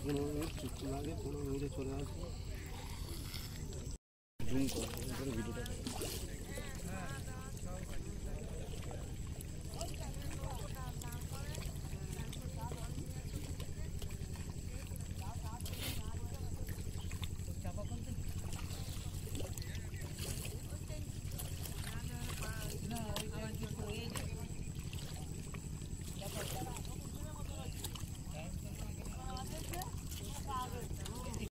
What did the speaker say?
15 minute চুক্তি লাগে, 15 মিনিটে চলে আসবো। জুম করে ভিডিওটা